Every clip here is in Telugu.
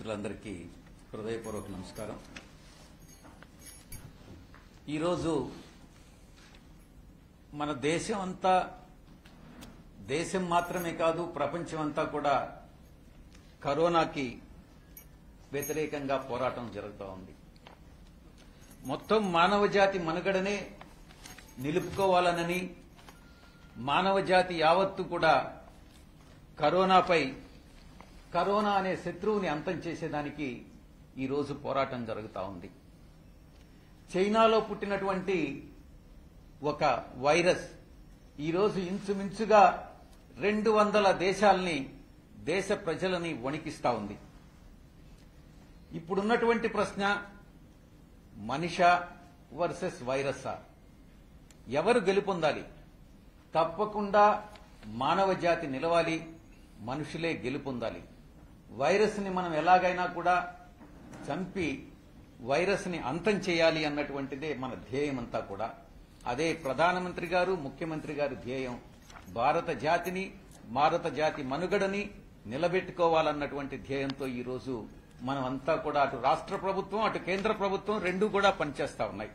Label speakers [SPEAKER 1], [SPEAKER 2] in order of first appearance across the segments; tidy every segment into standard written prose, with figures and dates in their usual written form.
[SPEAKER 1] మిత్రులందరికీ హృదయపూర్వక నమస్కారం. ఈరోజు మన దేశం మాత్రమే కాదు, ప్రపంచం అంతా కూడా కరోనాకి వ్యతిరేకంగా పోరాటం జరుగుతూ ఉంది. మొత్తం మానవజాతి మనుగడనే నిలుపుకోవాలనని, మానవజాతి యావత్తు కూడా కరోనా అనే శత్రువుని అంతం చేసేదానికి ఈరోజు పోరాటం జరుగుతూ ఉంది. చైనాలో పుట్టినటువంటి ఒక వైరస్ ఈరోజు ఇంచుమించుగా 200 దేశాల్ని, దేశ ప్రజలని వణికిస్తా ఉంది. ఇప్పుడున్నటువంటి ప్రశ్న, మనిషా వర్సెస్ వైరస్సా? ఎవరు గెలుపొందాలి? తప్పకుండా మానవ జాతి నిలవాలి, మనుషులే గెలుపొందాలి. వైరస్ ని మనం ఎలాగైనా కూడా చంపి వైరస్ ని అంతం చేయాలి అన్నటువంటిదే మన ధ్యేయం అంతా కూడా. అదే ప్రధానమంత్రి గారు, ముఖ్యమంత్రి గారి ధ్యేయం. భారత జాతి మనుగడని నిలబెట్టుకోవాలన్నటువంటి ధ్యేయంతో ఈరోజు మనం అంతా కూడా అటు రాష్ట్ర ప్రభుత్వం, అటు కేంద్ర ప్రభుత్వం రెండూ కూడా పనిచేస్తా ఉన్నాయి.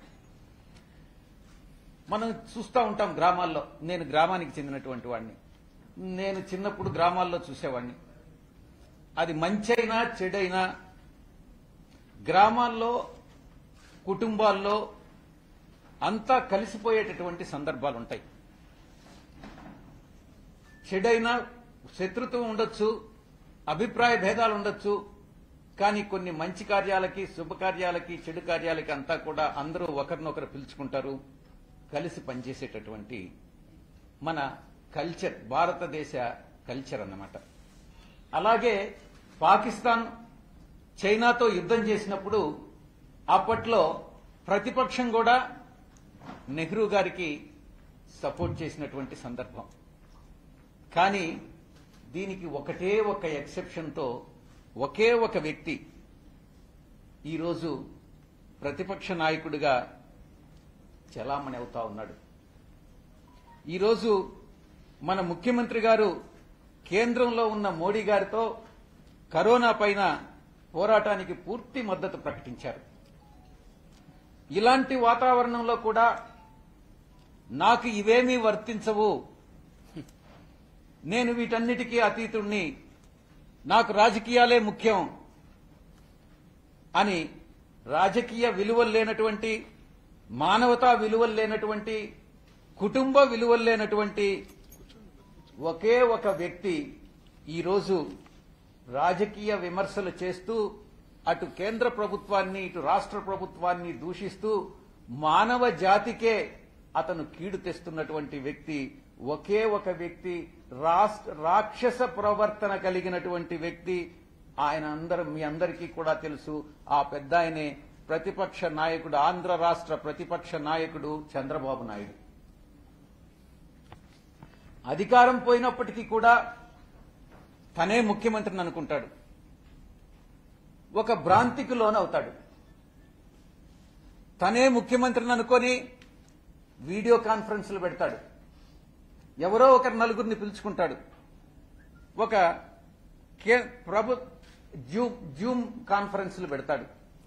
[SPEAKER 1] మనం చూస్తూ ఉంటాం గ్రామాల్లో. నేను గ్రామానికి చెందినటువంటి వాడిని. నేను చిన్నప్పుడు గ్రామాల్లో చూసేవాడిని. అది మంచైనా చెడైనా గ్రామాల్లో, కుటుంబాల్లో అంతా కలిసిపోయేటటువంటి సందర్భాలుంటాయి. చెడైనా శత్రుత్వం ఉండొచ్చు, అభిప్రాయ భేదాలు ఉండొచ్చు, కానీ కొన్ని మంచి కార్యాలకి, శుభకార్యాలకి, చెడు కార్యాలకి అంతా కూడా అందరూ ఒకరినొకరు పిలుచుకుంటారు, కలిసి పనిచేసేటటువంటి మన కల్చర్, భారతదేశ కల్చర్ అన్నమాట. అలాగే పాకిస్తాన్ చైనాతో యుద్ధం చేసినప్పుడు అప్పట్లో ప్రతిపక్షం కూడా నెహ్రూ గారికి సపోర్ట్ చేసినటువంటి సందర్భం. కానీ దీనికి ఒకటే ఒక ఎక్సెప్షన్తో ఒకే ఒక వ్యక్తి ఈరోజు ప్రతిపక్ష నాయకుడిగా చలామణి అవుతా ఉన్నాడు. ఈరోజు మన ముఖ్యమంత్రి గారు కేంద్రంలో ఉన్న మోడీ గారితో కరోనా పైన పోరాటానికి పూర్తి మద్దతు ప్రకటించారు. ఇలాంటి వాతావరణంలో కూడా నాకు ఇవేమీ వర్తించవు, నేను వీటన్నిటికీ అతీతుణ్ణి, నాకు రాజకీయాలే ముఖ్యం అని రాజకీయ విలువలు లేనటువంటి, మానవతా విలువలు లేనటువంటి, కుటుంబ విలువలు లేనటువంటి ఒకే ఒక వ్యక్తి ఈరోజు రాజకీయ విమర్శలు చేస్తూ అటు కేంద్ర ప్రభుత్వాన్ని, ఇటు రాష్ట్ర ప్రభుత్వాన్ని దూషిస్తూ మానవ జాతికే అతను కీడు తెస్తున్నటువంటి వ్యక్తి, ఒకే ఒక వ్యక్తి, రాక్షస ప్రవర్తన కలిగినటువంటి వ్యక్తి. మీ అందరికీ కూడా తెలుసు. ఆ పెద్ద ఆయనే ప్రతిపక్ష నాయకుడు, ఆంధ్ర రాష్ట్ర ప్రతిపక్ష నాయకుడు చంద్రబాబు నాయుడు. అధికారం పోయినప్పటికీ కూడా తనే ముఖ్యమంత్రిని అనుకుంటాడు. ఒక భ్రాంతికి లోనవుతాడు. తనే ముఖ్యమంత్రిని అనుకొని వీడియో కాన్ఫరెన్స్లు పెడతాడు. ఎవరో ఒకరు నలుగురిని పిలుచుకుంటాడు. ఒక జూమ్ కాన్ఫరెన్స్లు పెడతాడు.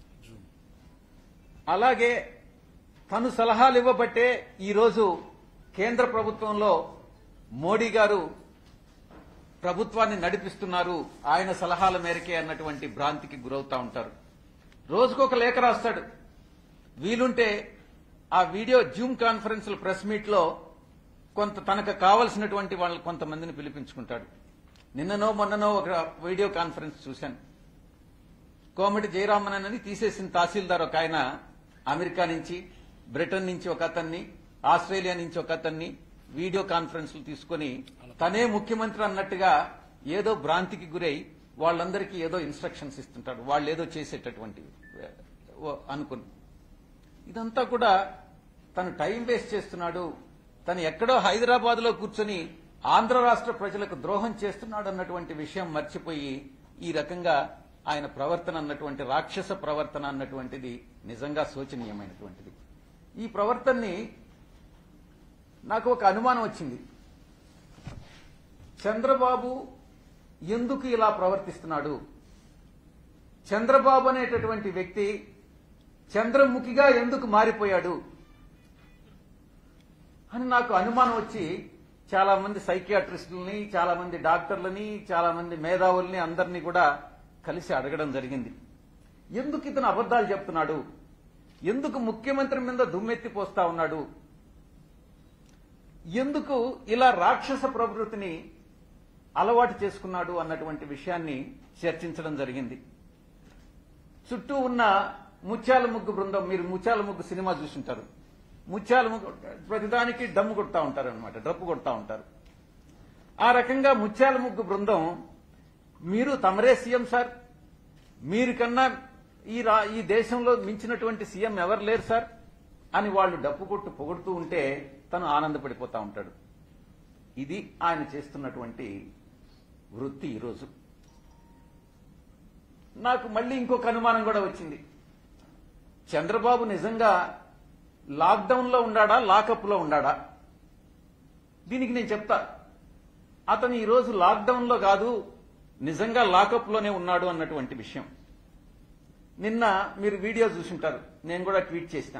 [SPEAKER 1] అలాగే తను సలహాలు ఇవ్వబట్టే ఈరోజు కేంద్ర ప్రభుత్వంలో మోడీ గారు ప్రభుత్వాన్ని నడిపిస్తున్నారు, ఆయన సలహాల మేరకే అన్నటువంటి భ్రాంతికి గురవుతా ఉంటారు. రోజుకొక లేఖ రాస్తాడు. వీలుంటే ఆ వీడియో జూమ్ కాన్ఫరెన్స్ల ప్రెస్ మీట్లో తనకు కావలసినటువంటి వాళ్ళు కొంతమందిని పిలిపించుకుంటాడు. మొన్ననో ఒక వీడియో కాన్ఫరెన్స్ చూశాను. కోమటి జయరామన్ అని తీసేసిన తహసీల్దార్ ఒక ఆయన అమెరికా నుంచి, బ్రిటన్ నుంచి ఒక అతన్ని, ఆస్ట్రేలియా నుంచి ఒక అతన్ని వీడియో కాన్ఫరెన్స్లు తీసుకుని తనే ముఖ్యమంత్రి అన్నట్టుగా ఏదో భ్రాంతికి గురై వాళ్ళందరికీ ఏదో ఇన్స్ట్రక్షన్స్ ఇస్తుంటాడు. వాళ్ళు ఏదో చేసేటటువంటి అనుకుని ఇదంతా కూడా తను టైం వేస్ట్ చేస్తున్నాడు, తను ఎక్కడో హైదరాబాద్ లో కూర్చొని ఆంధ్ర రాష్ట్ర ప్రజలకు ద్రోహం చేస్తున్నాడు అన్నటువంటి విషయం మర్చిపోయి ఈ రకంగా ఆయన ప్రవర్తన అన్నటువంటి రాక్షస ప్రవర్తన అన్నటువంటిది నిజంగా శోచనీయమైనటువంటిది. ఈ ప్రవర్తనని నాకు ఒక అనుమానం వచ్చింది. చంద్రబాబు ఎందుకు ఇలా ప్రవర్తిస్తున్నాడు? చంద్రబాబు అనేటటువంటి వ్యక్తి చంద్రముఖిగా ఎందుకు మారిపోయాడు అని నాకు అనుమానం వచ్చి చాలా మంది సైకియాట్రిస్టులని, చాలా మంది డాక్టర్లని, చాలా మంది మేధావుల్ని అందరినీ కూడా కలిసి అడగడం జరిగింది. ఎందుకు ఇతను అబద్దాలు చెప్తున్నాడు, ఎందుకు ముఖ్యమంత్రి మీద దుమ్మెత్తిపోస్తా ఉన్నాడు, ఎందుకు ఇలా రాక్షస ప్రవృత్తిని అలవాటు చేసుకున్నాడు అన్నటువంటి విషయాన్ని చర్చించడం జరిగింది. చుట్టూ ఉన్న ముత్యాల ముగ్గు బృందం, మీరు ముత్యాల ముగ్గు సినిమా చూసుంటారు. ముత్యాల ముగ్గు ప్రతిదానికి డప్పు కొడతా ఉంటారు. ఆ రకంగా ముత్యాల ముగ్గు బృందం, మీరు తమరే సీఎం సార్, మీరు కన్నా ఈ దేశంలో మించినటువంటి సీఎం ఎవరు లేరు సార్ అని వాళ్ళు డప్పు కొట్టు పొగుడుతూ ఉంటే తను ఆనందపడిపోతా ఉంటాడు. ఇది ఆయన చేస్తున్నటువంటి వృత్తి. ఈరోజు నాకు మళ్ళీ ఇంకొక అనుమానం కూడా వచ్చింది. చంద్రబాబు నిజంగా లాక్డౌన్ లో ఉన్నాడా, లాకప్ లో ఉన్నాడా? దీనికి నేను చెప్తా. అతను ఈరోజు లాక్డౌన్ లో కాదు, నిజంగా లాకప్ లోనే ఉన్నాడు అన్నటువంటి విషయం. నిన్న మీరు వీడియో చూసుంటారు, నేను కూడా ట్వీట్ చేసిన.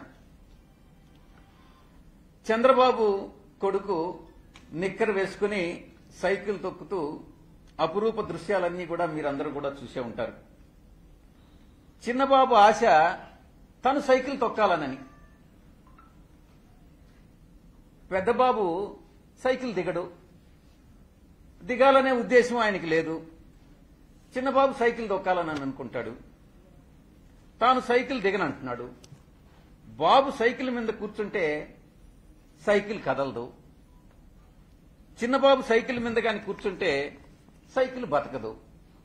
[SPEAKER 1] చంద్రబాబు కొడుకు నిక్కర్ వేసుకుని సైకిల్ తొక్కుతూ అపురూప దృశ్యాలన్నీ కూడా మీరందరూ కూడా చూసే ఉంటారు. చిన్నబాబు ఆశ తను సైకిల్ తొక్కాలనని. పెద్దబాబు సైకిల్ దిగాలనే ఉద్దేశం ఆయనకి లేదు. చిన్నబాబు సైకిల్ తొక్కాలని అనుకుంటాడు. తాను సైకిల్ దిగనంటున్నాడు. బాబు సైకిల్ మీద కూర్చుంటే సైకిల్ కదలదు. చిన్నబాబు సైకిల్ మీద కానీ కూర్చుంటే సైకిల్ బతకదు.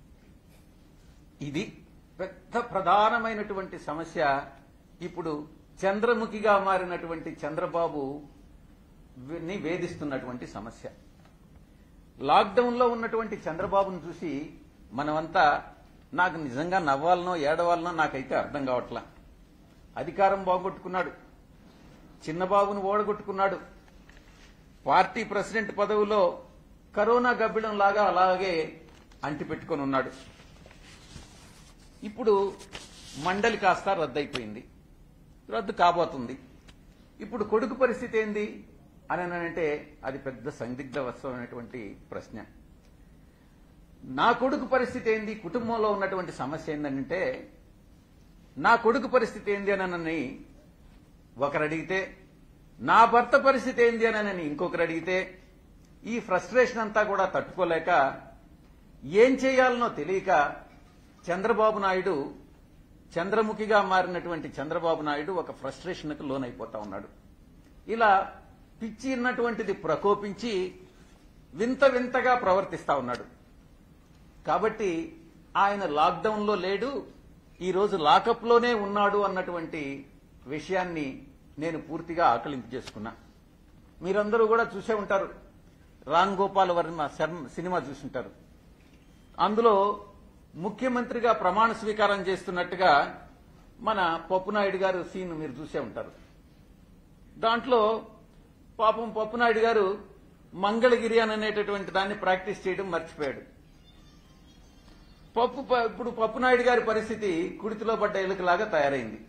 [SPEAKER 1] ఇది పెద్ద ప్రధానమైనటువంటి సమస్య. ఇప్పుడు చంద్రముఖిగా మారినటువంటి చంద్రబాబు వేధిస్తున్నటువంటి సమస్య. లాక్డౌన్ లో ఉన్నటువంటి చంద్రబాబును చూసి మనమంతా, నాకు నిజంగా నవ్వాలనో ఏడవాలనో నాకైతే అర్థం కావట్లా. అధికారం బాగొట్టుకున్నాడు, చిన్నబాబును ఓడగొట్టుకున్నాడు, పార్టీ ప్రెసిడెంట్ పదవిలో కరోనా గబ్బిడం లాగా అలాగే అంటిపెట్టుకుని ఉన్నాడు. ఇప్పుడు మండలి కాస్త రద్దయిపోయింది, రద్దు కాబోతుంది. ఇప్పుడు కొడుకు పరిస్థితి ఏంది అని అంటే అది పెద్ద సందిగ్ధవస్తమైనటువంటి ప్రశ్న. నా కొడుకు పరిస్థితి ఏంది, కుటుంబంలో ఉన్నటువంటి సమస్య ఏంటంటే నా కొడుకు పరిస్థితి ఏంది అని ఒకరు అడిగితే, నా భర్త పరిస్థితి ఏంది అని ఇంకొకరు అడిగితే, ఈ ఫ్రస్ట్రేషన్ అంతా కూడా తట్టుకోలేక ఏం చేయాలనో తెలియక చంద్రబాబు నాయుడు, చంద్రముఖిగా మారినటువంటి చంద్రబాబు నాయుడు ఒక ఫ్రస్ట్రేషన్కు లోనైపోతా ఉన్నాడు. ఇలా పిచ్చి ఉన్నటువంటిది ప్రకోపించి వింత వింతగా ప్రవర్తిస్తా ఉన్నాడు. కాబట్టి ఆయన లాక్డౌన్ లో లేడు, ఈ రోజు లాకప్ లోనే ఉన్నాడు అన్నటువంటి విషయాన్ని నేను పూర్తిగా ఆకలింపు చేసుకున్నా. మీరందరూ కూడా చూసే ఉంటారు, రామ్ గోపాల్ వర్మ సినిమా చూసుంటారు. అందులో ముఖ్యమంత్రిగా ప్రమాణ స్వీకారం చేస్తున్నట్టుగా మన పప్పునాయుడు గారు సీన్ మీరు చూసే ఉంటారు. దాంట్లో పాపం పప్పునాయుడు గారు మంగళగిరి అనేటటువంటి దాన్ని ప్రాక్టీస్ చేయడం మర్చిపోయాడు. ఇప్పుడు పప్పునాయుడు గారి పరిస్థితి కుడితిలో పడ్డ ఎలుకలాగా తయారైంది.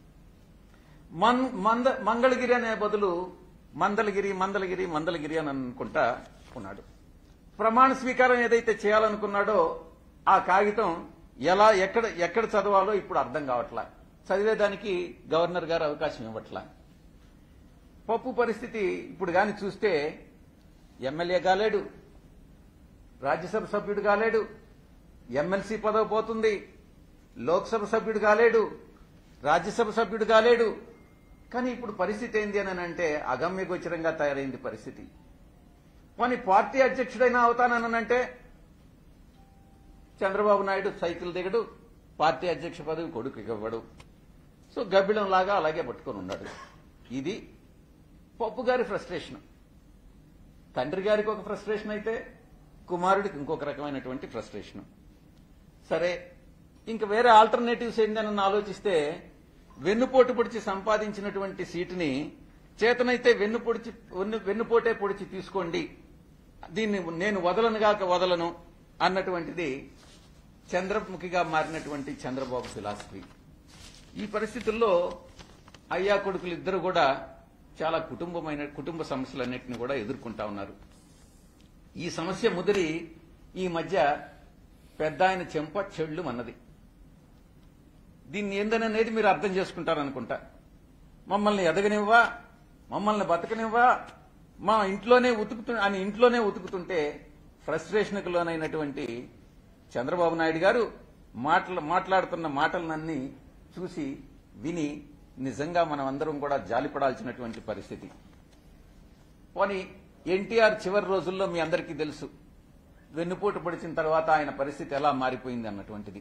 [SPEAKER 1] మంగళగిరి అనే బదులు మందలగిరి అని అనుకుంటా ఉన్నాడు. ప్రమాణ స్వీకారం ఏదైతే చేయాలనుకున్నాడో ఆ కాగితం ఎక్కడ చదవాలో ఇప్పుడు అర్థం కావట్లా. చదివేదానికి గవర్నర్ గారు అవకాశం ఇవ్వట్లా. పప్పు పరిస్థితి ఇప్పుడు గాని చూస్తే ఎమ్మెల్యే కాలేడు, రాజ్యసభ సభ్యుడు కాలేడు, ఎమ్మెల్సీ పదవి పోతుంది, లోక్సభ సభ్యుడు కాలేడు, రాజ్యసభ సభ్యుడు కాలేడు. కానీ ఇప్పుడు పరిస్థితి ఏంది అని అంటే అగమ్యగోచరంగా తయారైంది పరిస్థితి. కానీ పార్టీ అధ్యక్షుడైనా అవుతాననంటే చంద్రబాబు నాయుడు సైకిల్ దిగడు, పార్టీ అధ్యక్ష పదవి కొడుకు ఇవ్వడు. సో గబ్బిలం లాగా అలాగే పట్టుకొని ఉన్నాడు. ఇది పప్పు గారి ఫ్రస్ట్రేషన్. తండ్రి గారికి ఒక ఫ్రస్ట్రేషన్ అయితే కుమారుడికి ఇంకొక రకమైనటువంటి ఫ్రస్ట్రేషన్. సరే, ఇంక వేరే ఆల్టర్నేటివ్స్ ఏందని ఆలోచిస్తే వెన్నుపోటు పొడిచి సంపాదించినటువంటి సీటుని చేతనైతే వెన్నుపోటే పొడిచి తీసుకోండి, దీన్ని నేను వదలను అన్నటువంటిది చంద్రముఖిగా మారినటువంటి చంద్రబాబు ఫిలాసఫీ. ఈ పరిస్థితుల్లో అయ్యా కొడుకులు ఇద్దరు కూడా చాలా కుటుంబ సమస్యలన్నింటినీ కూడా ఎదుర్కొంటా ఉన్నారు. ఈ సమస్య ముదిరి ఈ మధ్య పెద్ద ఆయన చెంప చెళ్ళు అన్నది. దీన్ని ఏందనేది మీరు అర్థం చేసుకుంటారనుకుంటా. మమ్మల్ని ఎదగనివ్వా, మమ్మల్ని బతకనివ్వా, మా ఇంట్లోనే ఉతుకుతుంటే ఫ్రస్ట్రేషన్కు లోనైనటువంటి చంద్రబాబు నాయుడు గారు మాట్లాడుతున్న మాటలన్నీ చూసి విని నిజంగా మనం అందరం కూడా జాలిపడాల్సినటువంటి పరిస్థితి. పోనీ ఎన్టీఆర్ చివరి రోజుల్లో మీ అందరికీ తెలుసు, వెన్నుపోటు పొడిచిన తర్వాత ఆయన పరిస్థితి ఎలా మారిపోయింది అన్నటువంటిది.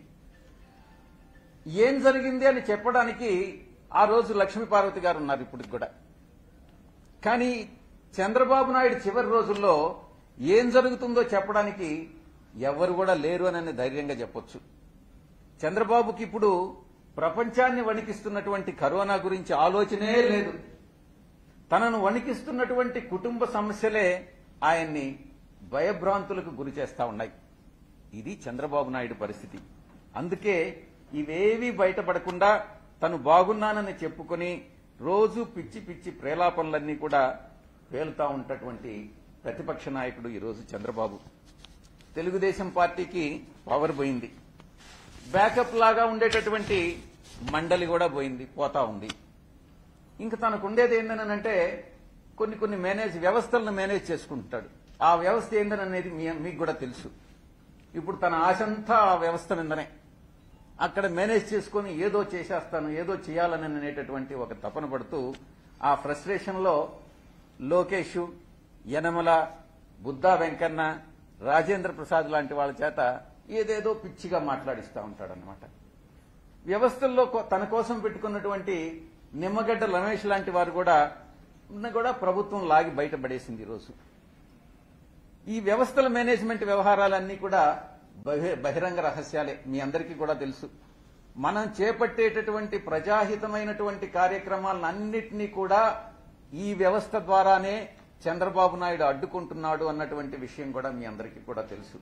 [SPEAKER 1] ఏం జరిగింది అని చెప్పడానికి ఆ రోజు లక్ష్మీపార్వతి గారు ఉన్నారు ఇప్పటికి కూడా. కానీ చంద్రబాబు నాయుడు చివరి రోజుల్లో ఏం జరుగుతుందో చెప్పడానికి ఎవరు కూడా లేరు అని ధైర్యంగా చెప్పొచ్చు. చంద్రబాబుకి ఇప్పుడు ప్రపంచాన్ని వణికిస్తున్నటువంటి కరోనా గురించి ఆలోచనే లేదు. తనను వణికిస్తున్నటువంటి కుటుంబ సమస్యలే ఆయన్ని భయభ్రాంతులకు గురి చేస్తా ఉన్నాయి. ఇది చంద్రబాబు నాయుడు పరిస్థితి. అందుకే ఇవేవీ బయటపడకుండా తను బాగున్నానని చెప్పుకుని రోజు పిచ్చి పిచ్చి ప్రేలాపనలన్నీ కూడా పేలుతా ఉన్నటువంటి ప్రతిపక్ష నాయకుడు ఈరోజు చంద్రబాబు. తెలుగుదేశం పార్టీకి పవర్ పోయింది. బ్యాకప్ లాగా ఉండేటటువంటి మండలి కూడా పోతా ఉంది. ఇంకా తనకు ఉండేది ఏంటనంటే కొన్ని వ్యవస్థలను మేనేజ్ చేసుకుంటాడు. ఆ వ్యవస్థ ఏందనేది మీకు కూడా తెలుసు. ఇప్పుడు తన ఆశంతా ఆ వ్యవస్థ మీదనే. అక్కడ మేనేజ్ చేసుకుని ఏదో చేసేస్తాను, ఏదో చేయాలని అనేటటువంటి ఒక తపన పడుతూ ఆ ఫ్రస్ట్రేషన్ లో లోకేష్, యనమల, బుద్దా వెంకన్న, రాజేంద్ర ప్రసాద్ లాంటి వాళ్ళ చేత ఏదేదో పిచ్చిగా మాట్లాడిస్తూ ఉంటాడనమాట. వ్యవస్థల్లో తన కోసం పెట్టుకున్నటువంటి నిమ్మగడ్డ రమేష్ లాంటి వారు కూడా ప్రభుత్వం లాగి బయటపడేసింది. ఈరోజు ఈ వ్యవస్థల మేనేజ్మెంట్ వ్యవహారాలన్నీ కూడా బహిరంగ రహస్యాలే, మీ అందరికీ కూడా తెలుసు. మనం చేపట్టేటటువంటి ప్రజాహితమైనటువంటి కార్యక్రమాలన్నింటినీ కూడా ఈ వ్యవస్థ ద్వారానే చంద్రబాబు నాయుడు అడ్డుకుంటున్నాడు అన్నటువంటి విషయం కూడా మీ అందరికీ కూడా తెలుసు.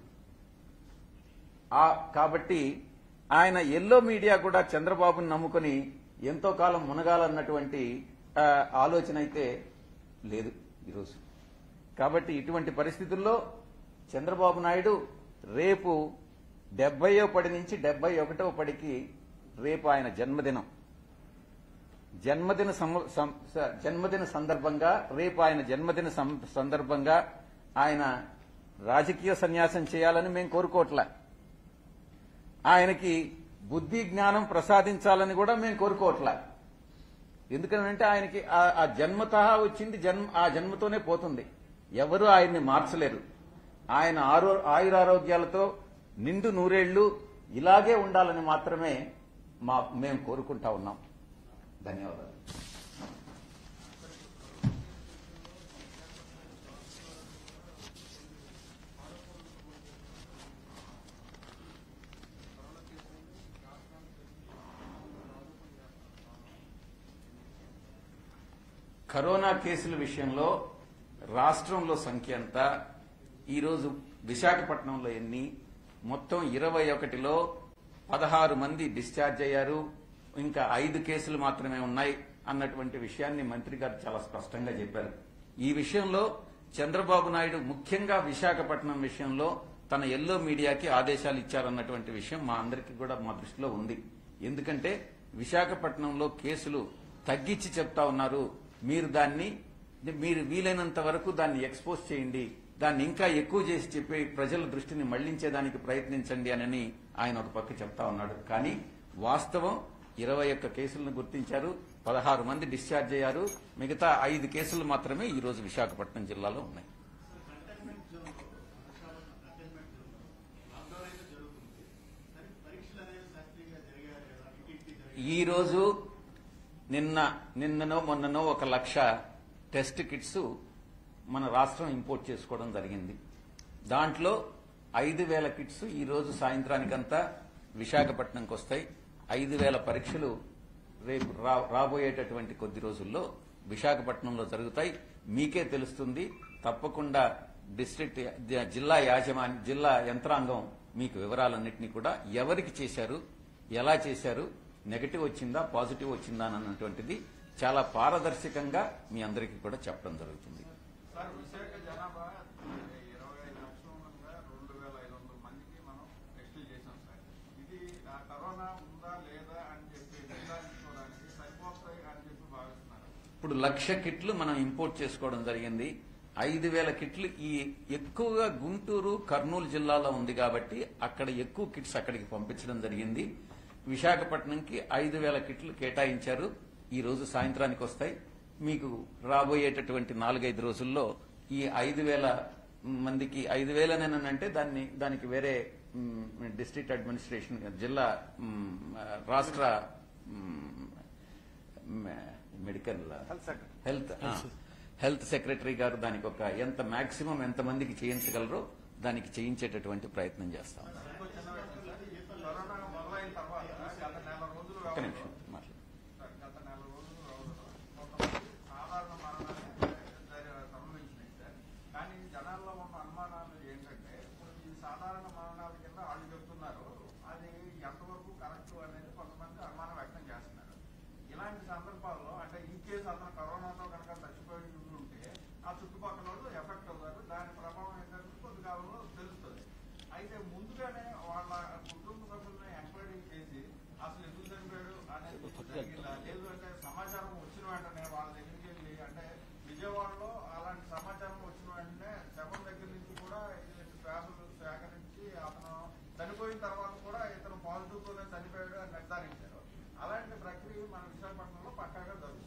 [SPEAKER 1] కాబట్టి ఆయన ఎల్లో మీడియా కూడా చంద్రబాబును నమ్ముకుని ఎంతో కాలం మునగాలన్నటువంటి ఆలోచన అయితే లేదు ఈరోజు. కాబట్టి ఇటువంటి పరిస్థితుల్లో చంద్రబాబు నాయుడు రేపు 70వ పడి నుంచి 71వ పడికి రేపు ఆయన జన్మదిన సందర్భంగా రేపు ఆయన జన్మదిన సందర్భంగా ఆయన రాజకీయ సన్యాసం చేయాలని మేము కోరుకోవట్లే. ఆయనకి బుద్ధి జ్ఞానం ప్రసాదించాలని కూడా మేము కోరుకోవట్లే. ఎందుకంటే ఆయనకి ఆ జన్మతః వచ్చింది, ఆ జన్మతోనే పోతుంది. ఎవరు ఆయన్ని మార్చలేరు. ఆయన ఆయురారోగ్యాలతో నిండు నూరేళ్లు ఇలాగే ఉండాలని మాత్రమే మేము కోరుకుంటా ఉన్నాం. ధన్యవాదాలు. కరోనా కేసుల విషయంలో రాష్ట్రంలో సంఖ్య అంతా ఈరోజు విశాఖపట్నంలో మొత్తం 21లో 16 మంది డిశ్చార్జ్ అయ్యారు. ఇంకా 5 కేసులు మాత్రమే ఉన్నాయి అన్నటువంటి విషయాన్ని మంత్రి గారు చాలా స్పష్టంగా చెప్పారు. ఈ విషయంలో చంద్రబాబు నాయుడు ముఖ్యంగా విశాఖపట్నం విషయంలో తన ఎల్లో మీడియాకి ఆదేశాలు ఇచ్చారన్నటువంటి విషయం మా అందరికీ కూడా మా దృష్టిలో ఉంది. ఎందుకంటే విశాఖపట్నంలో కేసులు తగ్గించి చెప్తా ఉన్నారు. మీరు వీలైనంత వరకు దాన్ని ఎక్స్పోజ్ చేయండి, దాన్ని ఇంకా ఎక్కువ చేసి చెప్పి ప్రజల దృష్టిని మళ్లించేదానికి ప్రయత్నించండి అని ఆయన ఒక పక్క చెప్తా ఉన్నాడు. కానీ వాస్తవం 21 కేసులను గుర్తించారు, 16 మంది డిశ్చార్జ్ అయ్యారు. మిగతా 5 కేసులు మాత్రమే ఈ రోజు విశాఖపట్నం జిల్లాలో ఉన్నాయి. ఈ రోజు నిన్ననో మొన్ననో 1,00,000 టెస్ట్ కిట్స్ మన రాష్ట్రం ఇంపోర్ట్ చేసుకోవడం జరిగింది. దాంట్లో 5,000 కిట్స్ ఈ రోజు సాయంత్రానికంతా విశాఖపట్నంకి వస్తాయి. 5,000 పరీక్షలు రేపు రాబోయేటటువంటి కొద్ది రోజుల్లో విశాఖపట్నంలో జరుగుతాయి. మీకే తెలుస్తుంది. తప్పకుండా జిల్లా యంత్రాంగం మీకు వివరాలన్నింటినీ కూడా ఎవరికి చేశారు, ఎలా చేశారు, నెగటివ్ వచ్చిందా పాజిటివ్ వచ్చిందా అన్నటువంటిది చాలా పారదర్శకంగా మీ అందరికీ కూడా చెప్పడం జరుగుతుంది.
[SPEAKER 2] సార్, విశాఖ జనాభా 25 లక్షల ఉండగా 2,500 మందికి మనం టెస్టులు చేశాం సార్. ఇది కరోనా ఉందా లేదా అని చెప్పి నిర్ధారించుకోవడానికి సరిపోతాయి అని చెప్పి భావిస్తున్నారు.
[SPEAKER 1] ఇప్పుడు 1,00,000 కిట్లు మనం ఇంపోర్ట్ చేసుకోవడం జరిగింది. 5,000 కిట్లు ఈ ఎక్కువగా గుంటూరు, కర్నూలు జిల్లాలో ఉంది కాబట్టి అక్కడ ఎక్కువ కిట్స్ అక్కడికి పంపించడం జరిగింది. విశాఖపట్నంకి 5,000 కిట్లు కేటాయించారు. ఈ రోజు సాయంత్రానికి వస్తాయి. మీకు రాబోయేటటువంటి 4-5 రోజుల్లో ఈ 5,000 మందికి 5,000 అంటే దానికి వేరే డిస్ట్రిక్ట్ అడ్మినిస్ట్రేషన్ జిల్లా రాష్ట్ర మెడికల్ హెల్త్ సెక్రటరీ గారు దానికి ఒక ఎంత మాక్సిమం ఎంత మందికి చేయించగలరో దానికి చేయించేటటువంటి ప్రయత్నం చేస్తాం.
[SPEAKER 2] కరోనా మొదలైన తర్వాత గత నెల రోజులు
[SPEAKER 1] ఒక్క నిమిషం మాట్లాడు.
[SPEAKER 2] గత నెల రోజులు మొత్తం సాధారణ మరణాలు సంభవించినాయి సార్. కానీ జనాల్లో ఉన్న అనుమానాలు ఏంటంటే ఇప్పుడు ఈ సాధారణ మరణాల కింద వాళ్ళు చెప్తున్నారు. అది ఎంతవరకు కరెక్ట్ అనేది కొంతమంది అనుమానం వ్యక్తం చేస్తున్నారు. ఇలాంటి సందర్భాల్లో అంటే ఈ కేసు అతను కరోనాతో కనుక చచ్చిపోయి ఉంటే ఆ చుట్టుపక్కల వాళ్ళు ఎఫెక్ట్ అవుతారు. దాని ప్రభావం ఏంటంటే కొద్ది కాలంలో తెలుస్తుంది. అయితే ముందుగానే వాళ్ళ కుటుంబ సభ్యులను ఎంక్వైరీ చేసి అసలు ఎందుకు చనిపోయాడు అనేది జరిగిందా, లేదు అంటే సమాచారం వచ్చిన వెంటనే వాళ్ళ దగ్గరికి వెళ్ళి అంటే విజయవాడలో అలాంటి సమాచారం వచ్చిన వెంటనే శవం దగ్గర నుంచి కూడా శ్వాసలు సేకరించి అతను చనిపోయిన తర్వాత కూడా ఇతను పాజిటివ్ తోనే చనిపోయాడు అని నిర్ధారించారు. అలాంటి ప్రక్రియ మన విశాఖపట్నంలో పక్కాగా జరుగుతుంది.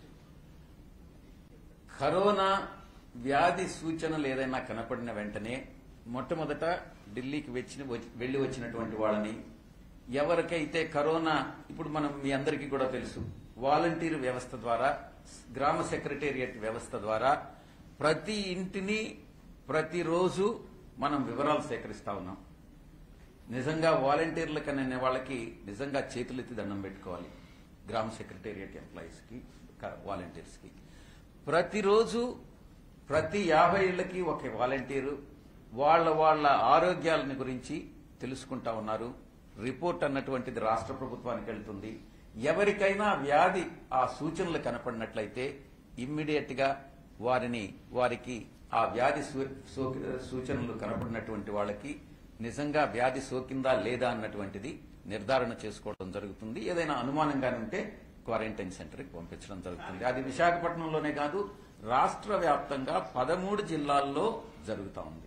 [SPEAKER 1] కరోనా వ్యాధి సూచనలు ఏదైనా కనపడిన వెంటనే మొట్టమొదట ఢిల్లీకి వెళ్లి వచ్చినటువంటి వాళ్ళని ఎవరికైతే కరోనా ఇప్పుడు మనం మీ అందరికీ కూడా తెలుసు వాలంటీర్ వ్యవస్థ ద్వారా గ్రామ సెక్రటేరియట్ వ్యవస్థ ద్వారా ప్రతి ఇంటిని ప్రతిరోజు మనం వివరాలు సేకరిస్తా ఉన్నాం. నిజంగా వాలంటీర్లకనే వాళ్ళకి నిజంగా చేతులెత్తి దండం పెట్టుకోవాలి. గ్రామ సెక్రటేరియట్ ఎంప్లాయీస్ కి, వాలంటీర్స్ కి ప్రతిరోజు ప్రతి 50 ఇళ్లకి ఒక వాలంటీరు వాళ్ళ ఆరోగ్యాలని గురించి తెలుసుకుంటా ఉన్నారు. రిపోర్ట్ అన్నటువంటిది రాష్ట్ర ప్రభుత్వానికి వెళ్తుంది. ఎవరికైనా వ్యాధి ఆ సూచనలు కనపడినట్లయితే ఇమ్మీడియట్ గా వారికి ఆ వ్యాధి సూచనలు కనపడినటువంటి వాళ్ళకి నిజంగా వ్యాధి సోకిందా లేదా అన్నటువంటిది నిర్ధారణ చేసుకోవడం జరుగుతుంది. ఏదైనా అనుమానంగానే ఉంటే క్వారంటైన్ సెంటర్కి పంపించడం జరుగుతుంది. అది విశాఖపట్నంలోనే కాదు రాష్ట్ర వ్యాప్తంగా 13 జిల్లాల్లో జరుగుతూ ఉంది.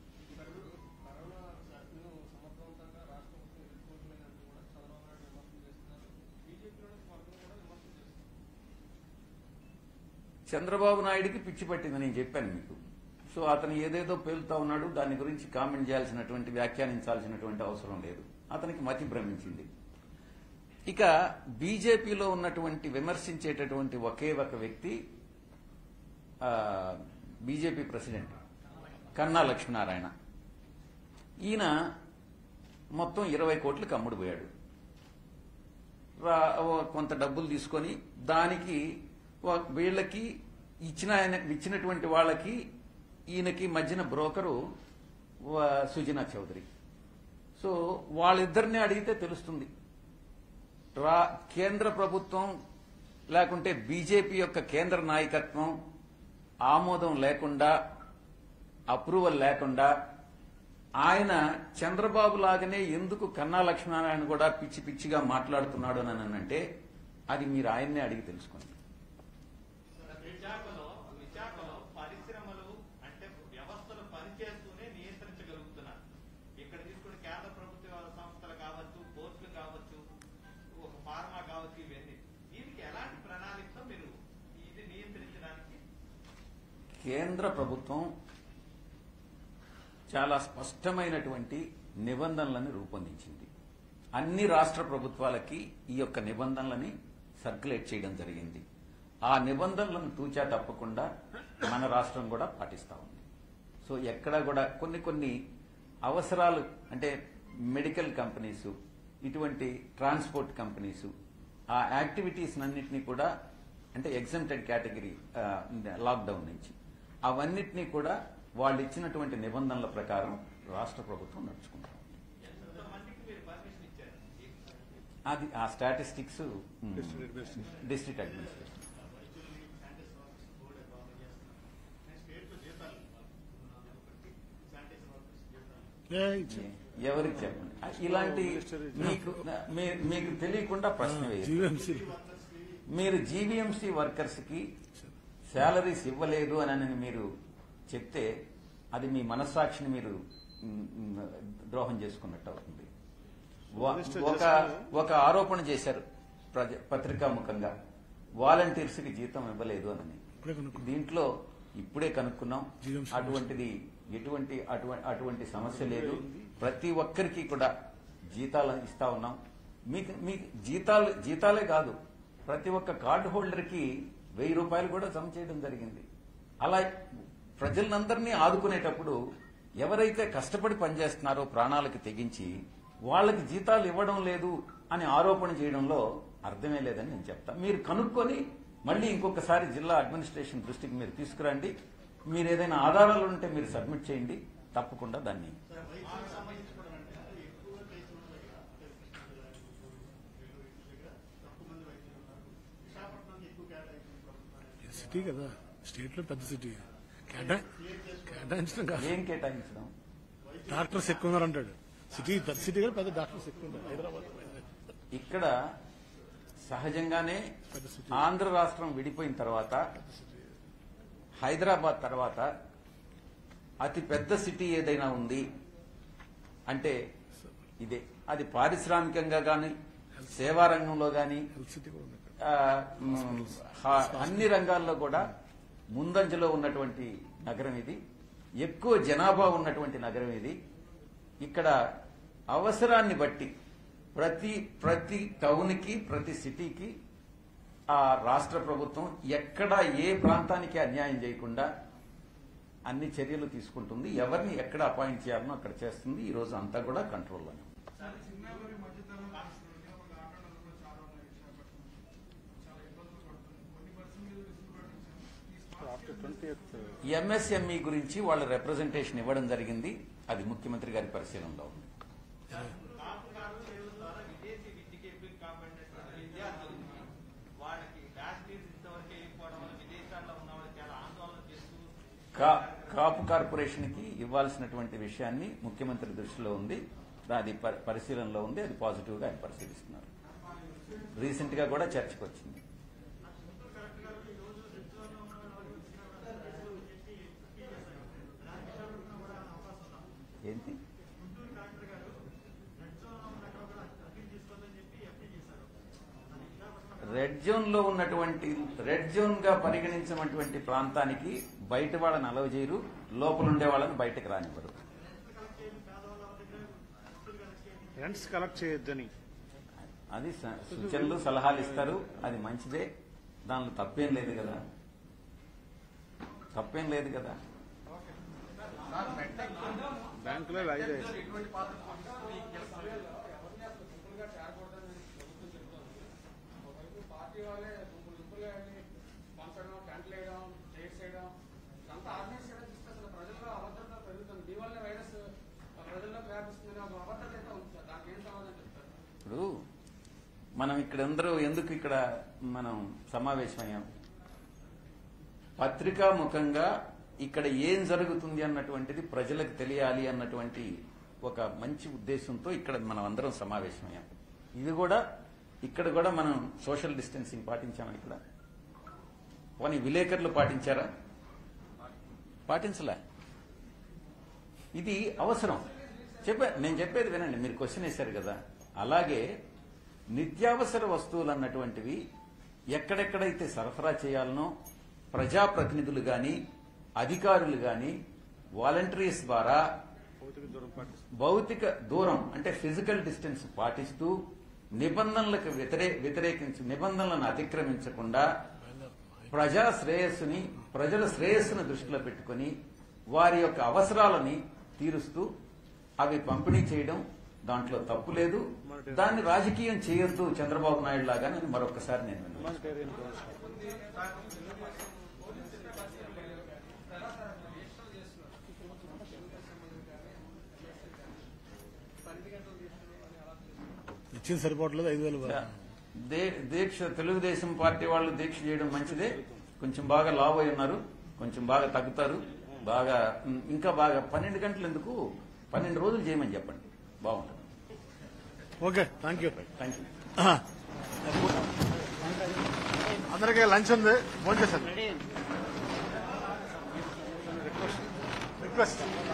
[SPEAKER 1] చంద్రబాబు నాయుడికి పిచ్చి పట్టింది నేను చెప్పాను మీకు. సో అతను ఏదేదో పేలుతా ఉన్నాడు. దాని గురించి కామెంట్ చేయాల్సినటువంటి వ్యాఖ్యానించాల్సినటువంటి అవసరం లేదు. అతనికి మతి భ్రమించింది. ఇక బీజేపీలో ఉన్నటువంటి విమర్శించేటటువంటి ఒకే ఒక వ్యక్తి బీజేపీ ప్రెసిడెంట్ కన్నా లక్ష్మీనారాయణ. ఈయన మొత్తం 20 కోట్లకు అమ్ముడు పోయాడు. కొంత డబ్బులు తీసుకొని దానికి వీళ్ళకి ఇచ్చినటువంటి వాళ్ళకి ఈయనకి మధ్యన బ్రోకరు సుజనా చౌదరి. సో వాళ్ళిద్దరిని అడిగితే తెలుస్తుంది. కేంద్ర ప్రభుత్వం లేకుంటే బీజేపీ యొక్క కేంద్ర నాయకత్వం ఆమోదం లేకుండా, అప్రూవల్ లేకుండా ఆయన చంద్రబాబు లాగానే ఎందుకు కన్నా లక్ష్మీనారాయణ కూడా పిచ్చి పిచ్చిగా మాట్లాడుతున్నాడు అని అంటే అది మీరు ఆయన్నే అడిగి తెలుసుకోండి.
[SPEAKER 3] విశాఖలో పరిశ్రమలు అంటే వ్యవస్థలు పనిచేస్తూనే నియంత్రించగలుగుతున్నారు. ఇక్కడ తీసుకుని కేంద్ర ప్రభుత్వ సంస్థలు కావచ్చు, పోర్టులు కావచ్చు, ఒక ఫార్మా కావచ్చు, ఇవన్నీ దీనికి ఎలాంటి ప్రణాళికతో మీరు ఇది నియంత్రించడానికి?
[SPEAKER 1] కేంద్ర ప్రభుత్వం చాలా స్పష్టమైనటువంటి నిబంధనలను రూపొందించింది. అన్ని రాష్ట్ర ప్రభుత్వాలకి ఈ యొక్క నిబంధనలని సర్క్యులేట్ చేయడం జరిగింది. ఆ నిబంధనలను తూచా తప్పకుండా మన రాష్ట్రం కూడా పాటిస్తా ఉంది. సో ఎక్కడా కూడా కొన్ని అవసరాలు అంటే మెడికల్ కంపెనీస్, ఇటువంటి ట్రాన్స్పోర్ట్ కంపెనీస్ ఆ యాక్టివిటీస్ అన్నింటినీ కూడా అంటే ఎగ్జంప్టెడ్ కేటగిరీ లాక్డౌన్ నుంచి అవన్నిటినీ కూడా వాళ్ళు ఇచ్చినటువంటి నిబంధనల ప్రకారం రాష్ట్ర ప్రభుత్వం నడుచుకుంటా ఉంది. అది ఆ స్టాటిస్టిక్స్ డిస్ట్రిక్ట్ అడ్మినిస్ట్రేషన్. ఎవరికి చెప్పండి ఇలాంటి మీకు తెలియకుండా ప్రశ్న వేయాలి. మీరు జీవీఎంసీ వర్కర్స్ కి శాలరీస్ ఇవ్వలేదు అని మీరు చెప్తే అది మీ మనస్సాక్షిని మీరు ద్రోహం చేసుకున్నట్టు అవుతుంది. ఒక ఆరోపణ చేశారు పత్రికాముఖంగా, వాలంటీర్స్ కి జీతం ఇవ్వలేదు అని. దీంట్లో ఇప్పుడే కనుక్కున్నాం, అటువంటి సమస్య లేదు. ప్రతి ఒక్కరికి కూడా జీతాలు ఇస్తా ఉన్నాం. మీకు జీతాలే కాదు, ప్రతి ఒక్క కార్డు హోల్డర్ కి 1000 రూపాయలు కూడా జమ చేయడం జరిగింది. అలా ప్రజలందరినీ ఆదుకునేటప్పుడు ఎవరైతే కష్టపడి పనిచేస్తున్నారో ప్రాణాలకు తెగించి వాళ్ళకి జీతాలు ఇవ్వడం లేదు అని ఆరోపణ చేయడంలో అర్థమే లేదని నేను చెప్తాను. మీరు కనుక్కొని మళ్ళీ ఇంకొకసారి జిల్లా అడ్మినిస్ట్రేషన్ దృష్టికి మీరు తీసుకురండి. మీరు ఏదైనా ఆధారాలు ఉంటే మీరు సబ్మిట్ చేయండి, తప్పకుండా దాన్ని.
[SPEAKER 4] సిటీ కదా, స్టేట్ లో పెద్ద సిటీ, కేటాయించడం కాదు.
[SPEAKER 1] ఏం కేటాయించడం?
[SPEAKER 4] డాక్టర్స్ ఎక్కువ ఉన్నారు అంటాడు. సిటీ పెద్ద సిటీ కదా, పెద్ద డాక్టర్స్ ఎక్కువ ఉన్నారు. హైదరాబాద్
[SPEAKER 1] ఇక్కడ సహజంగానే ఆంధ్ర రాష్ట్రం విడిపోయిన తర్వాత హైదరాబాద్ తర్వాత అతి పెద్ద సిటీ ఏదైనా ఉంది అంటే ఇదే. అది పారిశ్రామికంగా గాని, సేవా రంగంలో గాని, అన్ని రంగాల్లో కూడా ముందంజలో ఉన్నటువంటి నగరం ఇది. ఎక్కువ జనాభా ఉన్నటువంటి నగరం ఇది. ఇక్కడ అవసరాన్ని బట్టి ప్రతి టౌన్ కి, ప్రతి సిటీకి ఆ రాష్ట్ర ప్రభుత్వం ఎక్కడ ఏ ప్రాంతానికి అన్యాయం చేయకుండా అన్ని చర్యలు తీసుకుంటుంది. ఎవరిని ఎక్కడ అపాయింట్ చేయాలనో అక్కడ చేస్తుంది. ఈ రోజు అంతా కూడా కంట్రోల్లోనే. ఎంఎస్ఎంఈ గురించి వాళ్ళ రిప్రజెంటేషన్ ఇవ్వడం జరిగింది. అది ముఖ్యమంత్రి గారి పరిశీలనలో ఉంది. కాపు కార్పొరేషన్ కి ఇవ్వాల్సినటువంటి విషయాన్ని ముఖ్యమంత్రి దృష్టిలో ఉంది. అది పరిశీలనలో ఉంది. అది పాజిటివ్ గా ఆయన పరిశీలిస్తున్నారు. రీసెంట్ గా కూడా చర్చకు వచ్చింది. ఏంటి? రెడ్ జోన్ గా పరిగణించినటువంటి ప్రాంతానికి బయట వాళ్ళని అలవ్ చేయరు, లోపల ఉండే వాళ్ళని బయటకు రానివ్వరు.
[SPEAKER 5] రెంట్స్ కలెక్ట్ చేయొద్దని
[SPEAKER 1] అది సూచనలు సలహాలు ఇస్తారు. అది మంచిదే, దానిలో తప్పేం లేదు కదా.
[SPEAKER 5] బ్యాంకులో వాయిదా
[SPEAKER 1] ఇప్పుడు మనం ఎందుకు ఇక్కడ మనం సమావేశమయ్యాం? పత్రికాముఖంగా ఇక్కడ ఏం జరుగుతుంది అన్నటువంటిది ప్రజలకు తెలియాలి అన్నటువంటి ఒక మంచి ఉద్దేశంతో ఇక్కడ మనం అందరం సమావేశమయ్యాం. ఇక్కడ కూడా మనం సోషల్ డిస్టెన్సింగ్ పాటించాము. ఇక్కడ పోనీ విలేకరులు పాటించారా? పాటించలే. ఇది అవసరం. నేను చెప్పేది వినండి, మీరు క్వశ్చన్ వేశారు కదా. అలాగే నిత్యావసర వస్తువులు అన్నటువంటివి ఎక్కడెక్కడైతే సరఫరా చేయాలనో ప్రజాప్రతినిధులు గాని, అధికారులు గాని వాలంటీర్స్ ద్వారా భౌతిక దూరం అంటే ఫిజికల్ డిస్టెన్స్ పాటిస్తూ నిబంధనలకు వ్యతిరేకించి నిబంధనలను అతిక్రమించకుండా ప్రజల శ్రేయస్సును దృష్టిలో పెట్టుకుని వారి యొక్క అవసరాలని తీరుస్తూ అవి పంపిణీ చేయడం దాంట్లో తప్పు లేదు. దాన్ని రాజకీయం చేయొద్దు చంద్రబాబు నాయుడు లాగా మరొకసారి నేను
[SPEAKER 4] ఇచ్చింది సరిపోవట్లేదు 5,000
[SPEAKER 1] దీక్ష తెలుగుదేశం పార్టీ వాళ్ళు దీక్ష చేయడం మంచిదే. కొంచెం బాగా లావ్ అయి ఉన్నారు, కొంచెం బాగా తగ్గుతారు. బాగా ఇంకా బాగా 12 గంటలు ఎందుకు 12 రోజులు చేయమని చెప్పండి, బాగుంటుంది.
[SPEAKER 4] Okay, thank you.
[SPEAKER 1] Thank you.
[SPEAKER 4] అందరికీ లంచ్ ఉంది, ఫోన్ చేశాను. రిక్వెస్ట్